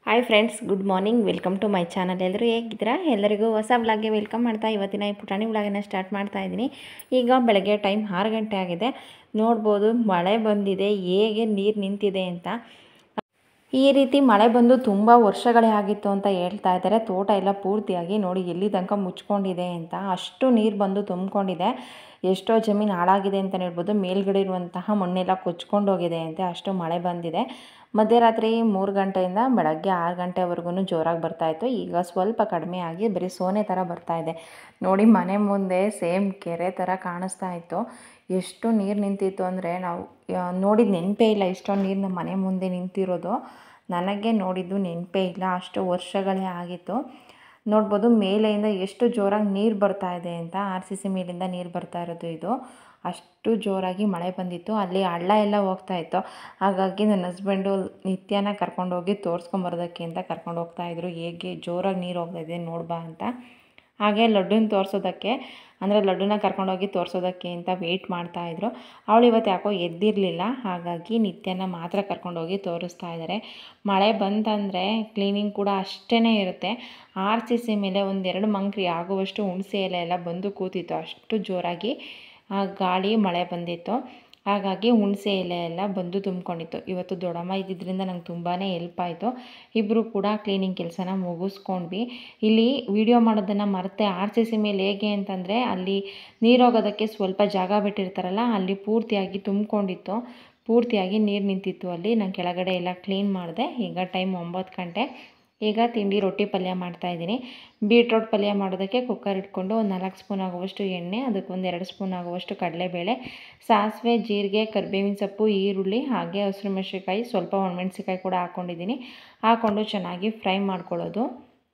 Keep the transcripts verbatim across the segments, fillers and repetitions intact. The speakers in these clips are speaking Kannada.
Hi friends, good morning. Welcome to my channel. ಎಲ್ಲರೂ ಹೇಗಿದ್ದೀರಾ? ಎಲ್ಲರಿಗೂ ಹೊಸ ವ್ಲಾಗ್ಗೆ ವೆಲ್ಕಮ್ ಮಾಡ್ತಾ ಇವತ್ತಿನ ಈ ಪುಟಾಣಿ ವ್ಲಾಗನ್ನು ಸ್ಟಾರ್ಟ್ ಮಾಡ್ತಾ ಇದ್ದೀನಿ. ಈಗ ಬೆಳಗ್ಗೆ ಟೈಮ್ ಆರು ಗಂಟೆ ಆಗಿದೆ. ನೋಡ್ಬೋದು ಮಳೆ ಬಂದಿದೆ, ಹೇಗೆ ನೀರು ನಿಂತಿದೆ ಅಂತ. ಈ ರೀತಿ ಮಳೆ ಬಂದು ತುಂಬ ವರ್ಷಗಳೇ ಆಗಿತ್ತು ಅಂತ ಹೇಳ್ತಾ ಇದ್ದಾರೆ. ತೋಟ ಎಲ್ಲ ಪೂರ್ತಿಯಾಗಿ ನೋಡಿ ಎಲ್ಲಿ ತನಕ ಮುಚ್ಕೊಂಡಿದೆ ಅಂತ, ಅಷ್ಟು ನೀರು ಬಂದು ತುಂಬಿಕೊಂಡಿದೆ. ಎಷ್ಟೋ ಜಮೀನು ಹಾಳಾಗಿದೆ ಅಂತಲೇ ಹೇಳ್ಬೋದು. ಮೇಲ್ಗಡೆ ಇರುವಂತಹ ಮಣ್ಣೆಲ್ಲ ಕೊಚ್ಕೊಂಡು ಹೋಗಿದೆ ಅಂತೆ, ಅಷ್ಟು ಮಳೆ ಬಂದಿದೆ. ಮಧ್ಯರಾತ್ರಿ ಮೂರು ಗಂಟೆಯಿಂದ ಬೆಳಗ್ಗೆ ಆರು ಗಂಟೆವರೆಗೂ ಜೋರಾಗಿ ಬರ್ತಾಯಿತ್ತು. ಈಗ ಸ್ವಲ್ಪ ಕಡಿಮೆ ಆಗಿ ಬರೀ ಸೋನೆ ಥರ ಬರ್ತಾಯಿದೆ. ನೋಡಿ ಮನೆ ಮುಂದೆ ಸೇಮ್ ಕೆರೆ ಥರ ಕಾಣಿಸ್ತಾ ಇತ್ತು. ಎಷ್ಟು ನೀರು ನಿಂತಿತ್ತು ಅಂದರೆ ನಾವು ನೋಡಿದ ನೆನಪೇ ಇಲ್ಲ. ಇಷ್ಟೊಂದು ನೀರು ನಮ್ಮ ಮನೆ ಮುಂದೆ ನಿಂತಿರೋದು ನನಗೆ ನೋಡಿದ್ದು ನೆನಪೇ ಇಲ್ಲ. ಅಷ್ಟು ವರ್ಷಗಳೇ ಆಗಿತ್ತು. ನೋಡ್ಬೋದು ಮೇಲೆಯಿಂದ ಎಷ್ಟು ಜೋರಾಗಿ ನೀರು ಬರ್ತಾ ಇದೆ ಅಂತ. ಆರ್ ಸಿ ಸಿ ಮೇಲಿಂದ ನೀರು ಬರ್ತಾ ಇರೋದು ಇದು. ಅಷ್ಟು ಜೋರಾಗಿ ಮಳೆ ಬಂದಿತ್ತು. ಅಲ್ಲಿ ಹಳ್ಳ ಎಲ್ಲ ಹೋಗ್ತಾ ಇತ್ತು. ಹಾಗಾಗಿ ನನ್ನ ಹಸ್ಬೆಂಡು ನಿತ್ಯನ ಕರ್ಕೊಂಡೋಗಿ ತೋರಿಸ್ಕೊಂಬರೋದಕ್ಕೆ ಅಂತ ಕರ್ಕೊಂಡು ಹೋಗ್ತಾಯಿದ್ರು. ಹೇಗೆ ಜೋರಾಗಿ ನೀರು ಹೋಗ್ತಾಯಿದೆ ನೋಡ್ಬಾ ಅಂತ. ಹಾಗೆ ಲಡ್ಡುನ ತೋರಿಸೋದಕ್ಕೆ ಅಂದರೆ ಲಡ್ಡುನ ಕರ್ಕೊಂಡೋಗಿ ತೋರಿಸೋದಕ್ಕೆ ಅಂತ ವೆಯ್ಟ್ ಮಾಡ್ತಾಯಿದ್ರು. ಅವಳು ಇವತ್ತು ಯಾಕೋ ಎದ್ದಿರಲಿಲ್ಲ. ಹಾಗಾಗಿ ನಿತ್ಯನ ಮಾತ್ರ ಕರ್ಕೊಂಡೋಗಿ ತೋರಿಸ್ತಾ ಇದ್ದಾರೆ. ಮಳೆ ಬಂತಂದರೆ ಕ್ಲೀನಿಂಗ್ ಕೂಡ ಅಷ್ಟೇ ಇರುತ್ತೆ. ಆರ್ ಸಿ ಸಿ ಮೇಲೆ ಒಂದೆರಡು ಮಂಕ್ರಿ ಆಗುವಷ್ಟು ಹುಣಸೆ ಎಲೆ ಎಲ್ಲ ಬಂದು ಕೂತಿತ್ತು. ಅಷ್ಟು ಜೋರಾಗಿ ಗಾಳಿ ಮಳೆ ಬಂದಿತ್ತು. ಹಾಗಾಗಿ ಹುಣಸೆ ಎಲೆ ಎಲ್ಲ ಬಂದು ತುಂಬಿಕೊಂಡಿತ್ತು. ಇವತ್ತು ದೊಡ್ಡಮ್ಮ ಇದ್ದಿದ್ದರಿಂದ ನಂಗೆ ತುಂಬಾ ಹೆಲ್ಪ್ ಆಯಿತು. ಇಬ್ಬರು ಕೂಡ ಕ್ಲೀನಿಂಗ್ ಕೆಲಸನ ಮುಗಿಸ್ಕೊಂಡ್ವಿ. ಇಲ್ಲಿ ವಿಡಿಯೋ ಮಾಡೋದನ್ನು ಮರೆತೆ ಆರ್ ಸಿ ಸಿ ಮೇಲೆ ಹೇಗೆ ಅಂತಂದರೆ ಅಲ್ಲಿ ನೀರೋಗೋದಕ್ಕೆ ಸ್ವಲ್ಪ ಜಾಗ ಬಿಟ್ಟಿರ್ತಾರಲ್ಲ, ಅಲ್ಲಿ ಪೂರ್ತಿಯಾಗಿ ತುಂಬಿಕೊಂಡಿತ್ತು. ಪೂರ್ತಿಯಾಗಿ ನೀರು ನಿಂತಿತ್ತು ಅಲ್ಲಿ. ನಾನು ಕೆಳಗಡೆ ಎಲ್ಲ ಕ್ಲೀನ್ ಮಾಡಿದೆ. ಈಗ ಟೈಮ್ ಒಂಬತ್ತು ಗಂಟೆ. ಈಗ ತಿಂಡಿ ರೊಟ್ಟಿ ಪಲ್ಯ ಮಾಡ್ತಾಯಿದ್ದೀನಿ. ಬೀಟ್ರೋಟ್ ಪಲ್ಯ ಮಾಡೋದಕ್ಕೆ ಕುಕ್ಕರ್ ಇಟ್ಕೊಂಡು ಒಂದು ನಾಲ್ಕು ಸ್ಪೂನ್ ಆಗುವಷ್ಟು ಎಣ್ಣೆ, ಅದಕ್ಕೆ ಒಂದು ಎರಡು ಸ್ಪೂನ್ ಆಗುವಷ್ಟು ಕಡಲೆಬೇಳೆ, ಸಾಸಿವೆ, ಜೀರಿಗೆ, ಕರಿಬೇವಿನ ಸೊಪ್ಪು, ಈರುಳ್ಳಿ, ಹಾಗೆ ಹಸಿರು ಮೆಣಸಿನ್ಕಾಯಿ, ಸ್ವಲ್ಪ ಒಣಮೆಣಸಿನ್ಕಾಯಿ ಕೂಡ ಹಾಕ್ಕೊಂಡಿದ್ದೀನಿ. ಹಾಕ್ಕೊಂಡು ಚೆನ್ನಾಗಿ ಫ್ರೈ ಮಾಡ್ಕೊಳ್ಳೋದು.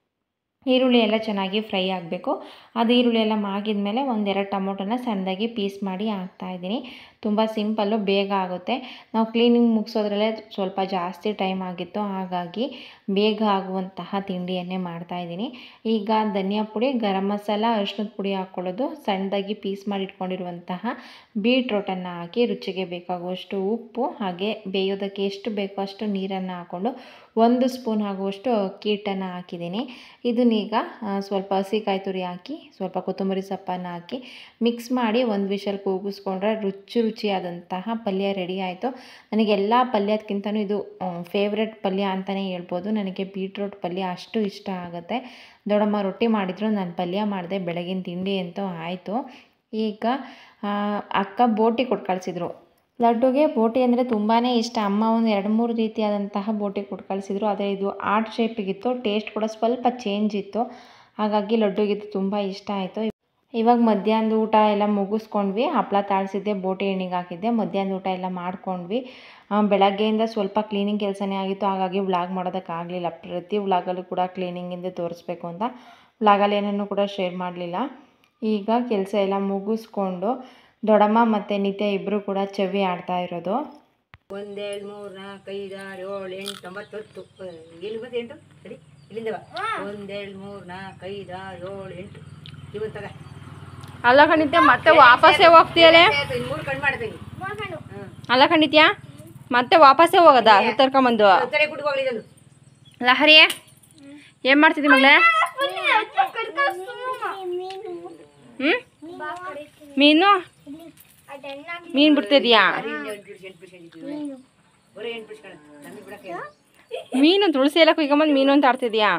ಈರುಳ್ಳಿ ಎಲ್ಲ ಚೆನ್ನಾಗಿ ಫ್ರೈ ಆಗಬೇಕು. ಅದು ಈರುಳ್ಳಿ ಎಲ್ಲ ಮಾಗಿದ ಮೇಲೆ ಒಂದೆರಡು ಟೊಮೊಟೊನ ಸಣ್ಣದಾಗಿ ಪೀಸ್ ಮಾಡಿ ಹಾಕ್ತಾಯಿದ್ದೀನಿ. ತುಂಬ ಸಿಂಪಲ್ಲು, ಬೇಗ ಆಗುತ್ತೆ. ನಾವು ಕ್ಲೀನಿಂಗ್ ಮುಗಿಸೋದ್ರಲ್ಲೇ ಸ್ವಲ್ಪ ಜಾಸ್ತಿ ಟೈಮ್ ಆಗಿತ್ತು. ಹಾಗಾಗಿ ಬೇಗ ಆಗುವಂತಹ ತಿಂಡಿಯನ್ನೇ ಮಾಡ್ತಾಯಿದ್ದೀನಿ. ಈಗ ಧನಿಯಾ ಪುಡಿ, ಗರಂ ಮಸಾಲ, ಅರಿಶಿಣದ ಪುಡಿ ಹಾಕ್ಕೊಳ್ಳೋದು. ಸಣ್ಣದಾಗಿ ಪೀಸ್ ಮಾಡಿ ಇಟ್ಕೊಂಡಿರುವಂತಹ ಬೀಟ್ರೋಟನ್ನು ಹಾಕಿ ರುಚಿಗೆ ಬೇಕಾಗುವಷ್ಟು ಉಪ್ಪು, ಹಾಗೆ ಬೇಯೋದಕ್ಕೆ ಎಷ್ಟು ಬೇಕೋ ಅಷ್ಟು ನೀರನ್ನು ಹಾಕ್ಕೊಂಡು ಒಂದು ಸ್ಪೂನ್ ಆಗುವಷ್ಟು ಅಕ್ಕಿ ಹಿಟ್ಟನ್ನು ಹಾಕಿದ್ದೀನಿ. ಇದನ್ನೀಗ ಸ್ವಲ್ಪ ಹಸಿಕಾಯಿ ತುರಿ ಹಾಕಿ ಸ್ವಲ್ಪ ಕೊತ್ತಂಬರಿ ಸೊಪ್ಪನ್ನು ಹಾಕಿ ಮಿಕ್ಸ್ ಮಾಡಿ ಒಂದು ವಿಷಲ್ ಕೂಗಿಸ್ಕೊಂಡ್ರೆ ರುಚಿ ರುಚಿಯಾದಂತಹ ಪಲ್ಯ ರೆಡಿ ಆಯಿತು. ನನಗೆಲ್ಲ ಪಲ್ಯದಕ್ಕಿಂತಲೂ ಇದು ಫೇವ್ರೆಟ್ ಪಲ್ಯ ಅಂತಲೇ ಹೇಳ್ಬೋದು. ನನಗೆ ಬೀಟ್ರೋಟ್ ಪಲ್ಯ ಅಷ್ಟು ಇಷ್ಟ ಆಗುತ್ತೆ. ದೊಡ್ಡಮ್ಮ ರೊಟ್ಟಿ ಮಾಡಿದ್ರು, ನಾನು ಪಲ್ಯ ಮಾಡಿದೆ. ಬೆಳಗಿನ ತಿಂಡಿ ಅಂತೂ ಆಯಿತು. ಈಗ ಅಕ್ಕ ಬೋಟಿ ಕೊಟ್ಟು ಕಳಿಸಿದ್ರು. ಲಡ್ಡುಗೆ ಬೋಟಿ ಅಂದರೆ ತುಂಬಾ ಇಷ್ಟ. ಅಮ್ಮ ಒಂದು ಎರಡು ಮೂರು ರೀತಿಯಾದಂತಹ ಬೋಟಿ ಕೊಟ್ಟು ಕಳಿಸಿದ್ರು. ಆದರೆ ಇದು ಆರ್ಟ್ ಶೇಪಿಗಿತ್ತು. ಟೇಸ್ಟ್ ಕೂಡ ಸ್ವಲ್ಪ ಚೇಂಜ್ ಇತ್ತು. ಹಾಗಾಗಿ ಲಡ್ಡುಗಿದು ತುಂಬ ಇಷ್ಟ ಆಯಿತು. ಇವಾಗ ಮಧ್ಯಾಹ್ನದ ಊಟ ಎಲ್ಲ ಮುಗಿಸ್ಕೊಂಡ್ವಿ. ಹಪ್ಪಳ ತಾಳಿಸಿದ್ದೆ, ಬೋಟಿ ಎಣ್ಣೆಗೆ ಹಾಕಿದ್ದೆ. ಮಧ್ಯಾಹ್ನದ ಊಟ ಎಲ್ಲ ಮಾಡ್ಕೊಂಡ್ವಿ. ಬೆಳಗ್ಗೆಯಿಂದ ಸ್ವಲ್ಪ ಕ್ಲೀನಿಂಗ್ ಕೆಲಸನೇ ಆಗಿತ್ತು. ಹಾಗಾಗಿ ವ್ಲಾಗ್ ಮಾಡೋದಕ್ಕಾಗಲಿಲ್ಲ. ಪ್ರತಿ ವ್ಲಾಗಲ್ಲೂ ಕೂಡ ಕ್ಲೀನಿಂಗಿಂದ ತೋರಿಸ್ಬೇಕು ಅಂತ ವ್ಲಾಗಲ್ಲಿ ಏನನ್ನೂ ಕೂಡ ಶೇರ್ ಮಾಡಲಿಲ್ಲ. ಈಗ ಕೆಲಸ ಎಲ್ಲ ಮುಗಿಸ್ಕೊಂಡು ದೊಡ್ಡಮ್ಮ ಮತ್ತು ನಿತ್ಯ ಇಬ್ಬರು ಕೂಡ ಚವಿ ಆಡ್ತಾ ಇರೋದು. ಒಂದೇಳು ಮೂರು ನಾಲ್ಕು ಐದು ಆರು ಏಳು ಎಂಟು ಒಂಬತ್ತು ಹತ್ತು ಇಲ್ಲಿ ಬಂದು ಎಂಟು ಸರಿ ಇಲ್ಲಿಂದ ಒಂದೇಳು ಮೂರು ನಾಲ್ಕು ಐದು ಆರು ಏಳು ಎಂಟು ಇವತ್ತು ತಗ ಅಲ್ಲ ಖಂಡಿತ ಮತ್ತೆ ವಾಪಸ್ಸೇ ಹೋಗ್ತೀಯಲ್ಲೇ. ಮೂರು ಕಣ್ಣು ಮಾಡ್ತೀನಿ. ಅಲ್ಲ ಖಂಡಿತ್ಯಾ ಮತ್ತೆ ವಾಪಸ್ಸೇ ಹೋಗೋದಾ ಸುತ್ತರ್ಕೊಂಬಂದು? ಕುಟ್ಟಿ ಹೋಗ್ಲಿದ್ದು ಲಹರಿಯೇ ಏನು ಮಾಡ್ತಿದ್ದಿ ಮಗಳೇ? ಹ್ಞೂ ಮೀನು ಮೀನು ಬಿಡ್ತಿದ್ಯಾ? ಮೀನು ತುಳಸಿ ಎಲ್ಲ ಕುಯ್ಕೊಂಬಂದು ಮೀನು ಅಂತ ಆಡ್ತಿದ್ಯಾ?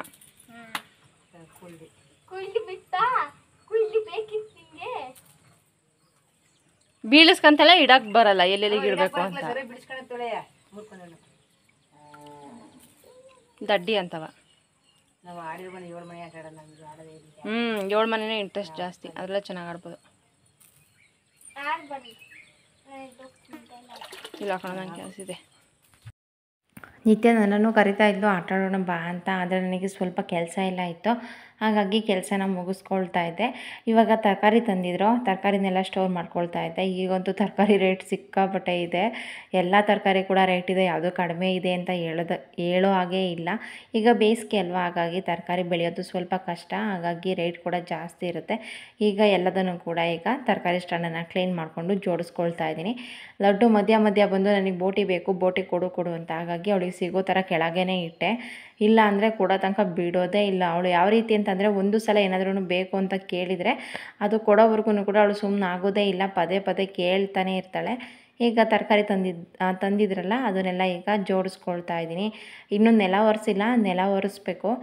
ಬೀಳಿಸ್ಕಂತಲ್ಲ ಇಡಕ್ ಬರಲ್ಲ, ಎಲ್ಲೆಲ್ಲಿಗೆ ಇಡಬೇಕು ಅಂತ. ದಡ್ಡಿ ಅಂತವ. ಹ್ಞೂ ಏಳು ಮನೆನೇ ಇಂಟ್ರೆಸ್ಟ್ ಜಾಸ್ತಿ, ಅದೆಲ್ಲ ಚೆನ್ನಾಗಿ ಆಡ್ಬೋದು. ಇಲ್ಲ ಕಣ, ನಂಗೆ ಕೆಲಸ ಇದೆ. ನಿತ್ಯ ನನ್ನನ್ನು ಕರಿತಾ ಇದ್ದು ಆಟ ಆಡೋಣ ಬಾ ಅಂತ. ಆದರೆ ನನಗೆ ಸ್ವಲ್ಪ ಕೆಲಸ ಎಲ್ಲ ಇತ್ತು. ಹಾಗಾಗಿ ಕೆಲಸನ ಮುಗಿಸ್ಕೊಳ್ತಾ ಇದ್ದೆ. ಇವಾಗ ತರಕಾರಿ ತಂದಿದ್ರು, ತರಕಾರಿನೆಲ್ಲ ಸ್ಟೋರ್ ಮಾಡ್ಕೊಳ್ತಾ ಇದ್ದೆ. ಈಗಂತೂ ತರಕಾರಿ ರೇಟ್ ಸಿಕ್ಕಾಪಟ್ಟೆ ಇದೆ. ಎಲ್ಲ ತರಕಾರಿ ಕೂಡ ರೇಟ್ ಇದೆ, ಯಾವುದೂ ಕಡಿಮೆ ಇದೆ ಅಂತ ಹೇಳೋದು ಹೇಳೋ ಹಾಗೇ ಇಲ್ಲ. ಈಗ ಬೇಸಿಗೆ ಅಲ್ವಾ, ಹಾಗಾಗಿ ತರಕಾರಿ ಬೆಳೆಯೋದು ಸ್ವಲ್ಪ ಕಷ್ಟ, ಹಾಗಾಗಿ ರೇಟ್ ಕೂಡ ಜಾಸ್ತಿ ಇರುತ್ತೆ. ಈಗ ಎಲ್ಲದನ್ನು ಕೂಡ ಈಗ ತರಕಾರಿ ಸ್ಟ್ಯಾಂಡನ್ನು ಕ್ಲೀನ್ ಮಾಡಿಕೊಂಡು ಜೋಡಿಸ್ಕೊಳ್ತಾ ಇದ್ದೀನಿ. ಲಡ್ಡು ಮಧ್ಯ ಮಧ್ಯ ಬಂದು ನನಗೆ ಬೋಟಿ ಬೇಕು, ಬೋಟಿ ಕೊಡು ಕೊಡು ಅಂತ, ಹಾಗಾಗಿ ಅವಳಿಗೆ ಸಿಗೋ ಥರ ಕೆಳಗೇ ಇಟ್ಟೆ. ಇಲ್ಲ ಅಂದರೆ ಕೊಡೋ ತನಕ ಬಿಡೋದೇ ಇಲ್ಲ. ಅವಳು ಯಾವ ರೀತಿ ಅಂತಂದರೆ, ಒಂದು ಸಲ ಏನಾದ್ರೂ ಬೇಕು ಅಂತ ಕೇಳಿದರೆ ಅದು ಕೊಡೋವರೆಗೂ ಕೂಡ ಅವಳು ಸುಮ್ಮನೆ ಆಗೋದೇ ಇಲ್ಲ, ಪದೇ ಪದೇ ಕೇಳ್ತಾನೆ ಇರ್ತಾಳೆ. ಈಗ ತರಕಾರಿ ತಂದಿದ್ದು ತಂದಿದ್ರಲ್ಲ ಅದನ್ನೆಲ್ಲ ಈಗ ಜೋಡಿಸ್ಕೊಳ್ತಾ ಇದ್ದೀನಿ. ಇನ್ನೂ ನೆಲ ಒರೆಸಿಲ್ಲ, ನೆಲ ಒರೆಸ್ಬೇಕು.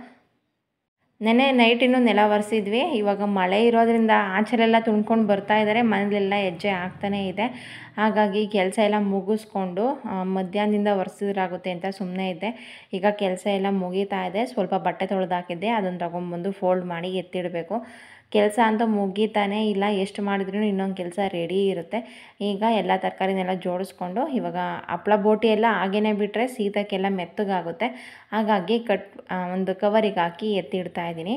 ನೆನ್ನೆ ನೈಟ್ ಇನ್ನೂ ನೆಲ ಒರೆಸಿದ್ವಿ. ಇವಾಗ ಮಳೆ ಇರೋದ್ರಿಂದ ಆಚೆಲೆಲ್ಲ ತುಂಬ್ಕೊಂಡು ಬರ್ತಾ ಇದ್ದಾರೆ, ಮನೇಲೆಲ್ಲ ಹೆಜ್ಜೆ ಆಗ್ತಾನೇ ಇದೆ. ಹಾಗಾಗಿ ಕೆಲಸ ಎಲ್ಲ ಮುಗಿಸ್ಕೊಂಡು ಮಧ್ಯಾಹ್ನದಿಂದ ಒರೆಸಿದ್ರಾಗುತ್ತೆ ಅಂತ ಸುಮ್ಮನೆ ಇದ್ದೆ. ಈಗ ಕೆಲಸ ಎಲ್ಲ ಮುಗೀತಾ ಇದೆ. ಸ್ವಲ್ಪ ಬಟ್ಟೆ ತೊಳೆದಾಕಿದ್ದೆ, ಅದನ್ನು ತೊಗೊಂಬಂದು ಫೋಲ್ಡ್ ಮಾಡಿ ಎತ್ತಿಡಬೇಕು. ಕೆಲಸ ಅಂತೂ ಮುಗೀತಾನೇ ಇಲ್ಲ, ಎಷ್ಟು ಮಾಡಿದ್ರೂ ಇನ್ನೊಂದು ಕೆಲಸ ರೆಡಿ ಇರುತ್ತೆ. ಈಗ ಎಲ್ಲ ತರಕಾರಿನೆಲ್ಲ ಜೋಡಿಸ್ಕೊಂಡು ಇವಾಗ ಹಪ್ಳ ಬೋಟಿ ಎಲ್ಲ ಹಾಗೇ ಬಿಟ್ಟರೆ ಶೀತಕ್ಕೆಲ್ಲ ಮೆತ್ತಗಾಗುತ್ತೆ, ಹಾಗಾಗಿ ಕಟ್ ಒಂದು ಕವರಿಗೆ ಹಾಕಿ ಎತ್ತಿಡ್ತಾ ಇದ್ದೀನಿ.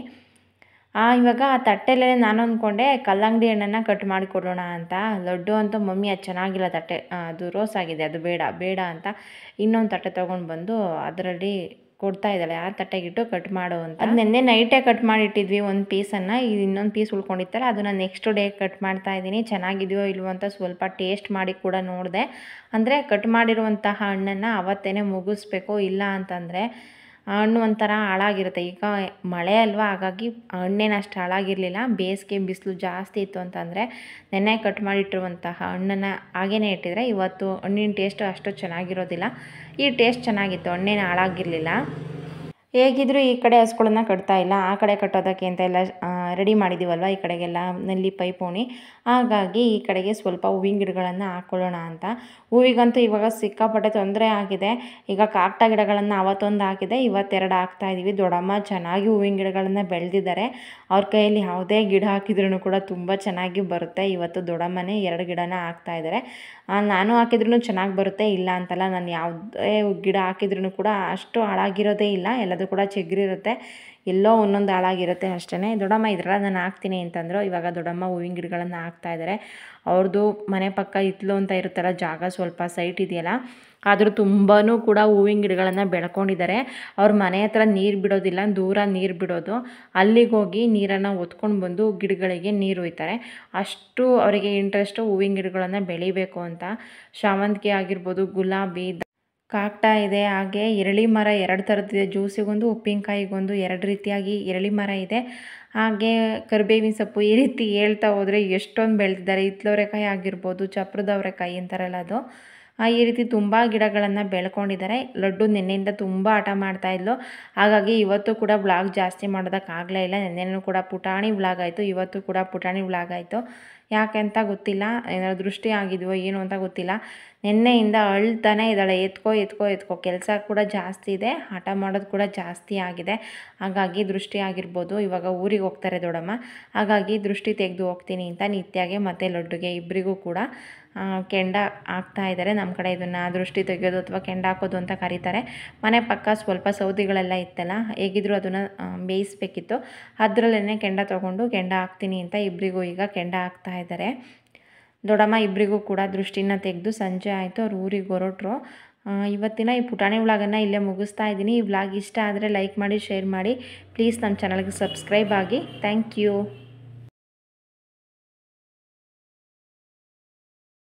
ಇವಾಗ ಆ ತಟ್ಟೆಲೇ ನಾನು ಅಂದ್ಕೊಂಡೆ ಕಲ್ಲಂಗಡಿ ಹಣ್ಣನ್ನು ಕಟ್ ಮಾಡಿ ಕೊಡೋಣ ಅಂತ. ಲಡ್ಡು ಅಂತೂ ಮಮ್ಮಿ ಅದು ಚೆನ್ನಾಗಿಲ್ಲ ತಟ್ಟೆ, ಅದು ರೋಸ್ ಆಗಿದೆ, ಅದು ಬೇಡ ಬೇಡ ಅಂತ ಇನ್ನೊಂದು ತಟ್ಟೆ ತೊಗೊಂಡು ಬಂದು ಅದರಲ್ಲಿ ಕೊಡ್ತಾ ಇದ್ದಾಳೆ. ಆ ತಟ್ಟೆಗಿಟ್ಟು ಕಟ್ ಮಾಡು ಅಂತ. ಅದು ನೆನ್ನೆ ನೈಟೇ ಕಟ್ ಮಾಡಿಟ್ಟಿದ್ವಿ ಒಂದು ಪೀಸನ್ನು. ಇದು ಇನ್ನೊಂದು ಪೀಸ್ ಉಳ್ಕೊಂಡಿತ್ತಲ್ಲ ಅದನ್ನು ನೆಕ್ಸ್ಟ್ ಡೇ ಕಟ್ ಮಾಡ್ತಾ ಇದ್ದೀನಿ. ಚೆನ್ನಾಗಿದೆಯೋ ಇಲ್ವೋ ಅಂತ ಸ್ವಲ್ಪ ಟೇಸ್ಟ್ ಮಾಡಿ ಕೂಡ ನೋಡಿದೆ. ಅಂದರೆ ಕಟ್ ಮಾಡಿರುವಂತಹ ಹಣ್ಣನ್ನು ಅವತ್ತೇ ಮುಗಿಸ್ಬೇಕು, ಇಲ್ಲ ಅಂತಂದರೆ ಹಣ್ಣು ಒಂಥರ ಹಾಳಾಗಿರುತ್ತೆ. ಈಗ ಮಳೆ ಅಲ್ವಾ, ಹಾಗಾಗಿ ಹಣ್ಣೇನು ಅಷ್ಟು ಹಾಳಾಗಿರಲಿಲ್ಲ. ಬೇಸಿಗೆ ಬಿಸಿಲು ಜಾಸ್ತಿ ಇತ್ತು ಅಂತಂದರೆ ನೆನ್ನೆ ಕಟ್ ಮಾಡಿಟ್ಟಿರುವಂತಹ ಹಣ್ಣನ್ನು ಹಾಗೇ ಇಟ್ಟಿದ್ರೆ ಇವತ್ತು ಹಣ್ಣಿನ ಟೇಸ್ಟು ಅಷ್ಟು ಚೆನ್ನಾಗಿರೋದಿಲ್ಲ. ಈ ಟೇಸ್ಟ್ ಚೆನ್ನಾಗಿತ್ತು, ಹಣ್ಣೇನು ಹಾಳಾಗಿರಲಿಲ್ಲ. ಹೇಗಿದ್ದರೂ ಈ ಕಡೆ ಹಸುಗಳನ್ನ ಕಟ್ತಾ ಇಲ್ಲ, ಆ ಕಡೆ ಕಟ್ಟೋದಕ್ಕೆ ಅಂತ ಎಲ್ಲ ರೆಡಿ ಮಾಡಿದ್ದೀವಲ್ವ, ಈ ಕಡೆಗೆಲ್ಲ ನಲ್ಲಿ ಪೈಪೋಣಿ, ಹಾಗಾಗಿ ಈ ಕಡೆಗೆ ಸ್ವಲ್ಪ ಹೂವಿನ ಗಿಡಗಳನ್ನು ಹಾಕ್ಕೊಳ್ಳೋಣ ಅಂತ. ಹೂವಿಗಂತೂ ಇವಾಗ ಸಿಕ್ಕಾಪಟ್ಟೆ ತೊಂದರೆ ಆಗಿದೆ. ಈಗ ಕಾಕ್ಟ ಗಿಡಗಳನ್ನು ಅವತ್ತೊಂದು ಹಾಕಿದೆ, ಇವತ್ತೆರಡು ಹಾಕ್ತಾಯಿದ್ದೀವಿ. ದೊಡ್ಡಮ್ಮ ಚೆನ್ನಾಗಿ ಹೂವಿನ ಗಿಡಗಳನ್ನು ಬೆಳೆದಿದ್ದಾರೆ. ಅವ್ರ ಕೈಯಲ್ಲಿ ಯಾವುದೇ ಗಿಡ ಹಾಕಿದ್ರೂ ಕೂಡ ತುಂಬ ಚೆನ್ನಾಗಿ ಬರುತ್ತೆ. ಇವತ್ತು ದೊಡ್ಡಮ್ಮನೇ ಎರಡು ಗಿಡನ ಹಾಕ್ತಾಯಿದ್ದಾರೆ. ನಾನು ಹಾಕಿದ್ರೂ ಚೆನ್ನಾಗಿ ಬರುತ್ತೆ, ಇಲ್ಲ ಅಂತಲ್ಲ. ನಾನು ಯಾವುದೇ ಗಿಡ ಹಾಕಿದ್ರೂ ಕೂಡ ಅಷ್ಟು ಹಾಳಾಗಿರೋದೇ ಇಲ್ಲ, ಎಲ್ಲದೂ ಕೂಡ ಚಿಗುರಿರುತ್ತೆ. ಎಲ್ಲೋ ಒಂದೊಂದು ಹಾಳಾಗಿರುತ್ತೆ ಅಷ್ಟೇ. ದೊಡ್ಡಮ್ಮ ಇದ್ರಲ್ಲ ನಾನು ಹಾಕ್ತೀನಿ ಅಂತಂದರು. ಇವಾಗ ದೊಡ್ಡಮ್ಮ ಹೂವಿನ ಗಿಡಗಳನ್ನು ಹಾಕ್ತಾಯಿದ್ದಾರೆ. ಅವ್ರದ್ದು ಮನೆ ಪಕ್ಕ ಹಿತ್ತಲು ಅಂತ ಇರುತ್ತಲ್ಲ ಜಾಗ, ಸ್ವಲ್ಪ ಸೈಟ್ ಇದೆಯಲ್ಲ, ಆದರೂ ತುಂಬಾ ಕೂಡ ಹೂವಿನ ಗಿಡಗಳನ್ನು ಬೆಳ್ಕೊಂಡಿದ್ದಾರೆ. ಅವ್ರ ಮನೆ ಹತ್ರ ನೀರು ಬಿಡೋದಿಲ್ಲ, ದೂರ ನೀರು ಬಿಡೋದು. ಅಲ್ಲಿಗೆ ಹೋಗಿ ನೀರನ್ನು ಹೊತ್ಕೊಂಡು ಬಂದು ಗಿಡಗಳಿಗೆ ನೀರು ಒಯ್ತಾರೆ. ಅಷ್ಟು ಅವರಿಗೆ ಇಂಟ್ರೆಸ್ಟು ಹೂವಿನ ಗಿಡಗಳನ್ನು ಬೆಳಿಬೇಕು ಅಂತ. ಶಾವಂತಿಗೆ ಆಗಿರ್ಬೋದು, ಗುಲಾಬಿ, ಕಾಕ್ಟ ಇದೆ, ಹಾಗೆ ಎರಳಿ ಮರ ಎರಡು ಥರದ್ದಿದೆ. ಜ್ಯೂಸಿಗೊಂದು, ಉಪ್ಪಿನಕಾಯಿಗೊಂದು, ಎರಡು ರೀತಿಯಾಗಿ ಎರಳಿ ಮರ ಇದೆ. ಹಾಗೆ ಕರಿಬೇವಿನ ಸೊಪ್ಪು, ಈ ರೀತಿ ಹೇಳ್ತಾ ಹೋದರೆ ಎಷ್ಟೊಂದು ಬೆಳೆದಿದ್ದಾರೆ. ಹಿತ್ತಲವರೆಕಾಯಿ ಆಗಿರ್ಬೋದು, ಚಪ್ರದವರೆಕಾಯಿ ಅಂತಾರಲ್ಲ ಅದು, ಈ ರೀತಿ ತುಂಬ ಗಿಡಗಳನ್ನು ಬೆಳ್ಕೊಂಡಿದ್ದಾರೆ. ಲಡ್ಡು ನೆನ್ನೆಯಿಂದ ತುಂಬ ಆಟ ಮಾಡ್ತಾಯಿದ್ಲು, ಹಾಗಾಗಿ ಇವತ್ತು ಕೂಡ ವ್ಲಾಗ್ ಜಾಸ್ತಿ ಮಾಡೋದಕ್ಕಾಗಲೇ ಇಲ್ಲ. ನೆನ್ನೆನೂ ಕೂಡ ಪುಟಾಣಿ ವ್ಲಾಗ್ ಆಯಿತು, ಇವತ್ತು ಕೂಡ ಪುಟಾಣಿ ವ್ಲಾಗ್ ಆಯಿತು. ಯಾಕೆ ಅಂತ ಗೊತ್ತಿಲ್ಲ, ಏನಾದ್ರು ದೃಷ್ಟಿ ಆಗಿದ್ವೋ ಏನು ಅಂತ ಗೊತ್ತಿಲ್ಲ. ನೆನ್ನೆಯಿಂದ ಅಳ್ತಾನೆ ಇದ್ದಾಳೆ, ಎತ್ಕೋ ಎತ್ಕೋ ಎತ್ಕೋ. ಕೆಲಸ ಕೂಡ ಜಾಸ್ತಿ ಇದೆ, ಆಟ ಮಾಡೋದು ಕೂಡ ಜಾಸ್ತಿ ಆಗಿದೆ, ಹಾಗಾಗಿ ದೃಷ್ಟಿ ಆಗಿರ್ಬೋದು. ಇವಾಗ ಊರಿಗೆ ಹೋಗ್ತಾರೆ ದೊಡ್ಡಮ್ಮ, ಹಾಗಾಗಿ ದೃಷ್ಟಿ ತೆಗೆದು ಹೋಗ್ತೀನಿ ಅಂತ ನಿತ್ಯಾಗೆ ಮತ್ತು ಲಡ್ಡುಗೆ ಇಬ್ಬರಿಗೂ ಕೂಡ ಕೆಂಡ ಹಾಕ್ತಾ ಇದ್ದಾರೆ. ನಮ್ಮ ಕಡೆ ಇದನ್ನು ದೃಷ್ಟಿ ತೆಗೆಯೋದು ಅಥವಾ ಕೆಂಡ ಹಾಕೋದು ಅಂತ ಕರೀತಾರೆ. ಮನೆ ಪಕ್ಕ ಸ್ವಲ್ಪ ಸೌದೆಗಳೆಲ್ಲ ಇತ್ತಲ್ಲ, ಹೇಗಿದ್ದರೂ ಅದನ್ನು ಬೇಯಿಸ್ಬೇಕಿತ್ತು. ಅದರಲ್ಲೇ ಕೆಂಡ ತೊಗೊಂಡು ಕೆಂಡ ಹಾಕ್ತೀನಿ ಅಂತ ಇಬ್ಬರಿಗೂ ಈಗ ಕೆಂಡ ಹಾಕ್ತಾ ಇದ್ದಾರೆ. ದೊಡ್ಡಮ್ಮ ಇಬ್ಬರಿಗೂ ಕೂಡ ದೃಷ್ಟಿನ ತೆಗೆದು ಸಂಜೆ ಆಯಿತು, ಅವ್ರು ಊರಿಗೆ ಹೊರಟ್ರು. ಇವತ್ತಿನ ಈ ಪುಟಾಣಿ ವ್ಲಾಗನ್ನು ಇಲ್ಲೇ ಮುಗಿಸ್ತಾ ಇದ್ದೀನಿ. ಈ ವ್ಲಾಗ್ ಇಷ್ಟ ಆದರೆ ಲೈಕ್ ಮಾಡಿ, ಶೇರ್ ಮಾಡಿ. ಪ್ಲೀಸ್ ನಮ್ಮ ಚಾನಲ್ಗೆ ಸಬ್ಸ್ಕ್ರೈಬ್ ಆಗಿ. Thank you.